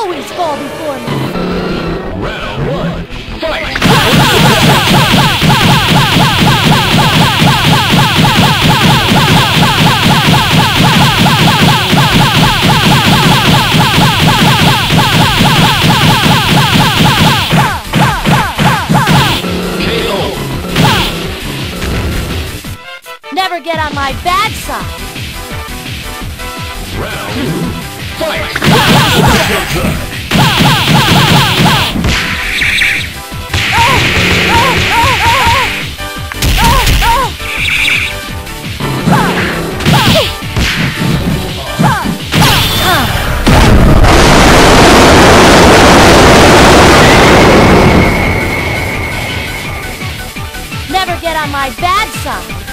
always fall before me. Round one, fight! Never get on my bad side. Round fight! Never get on my bad side.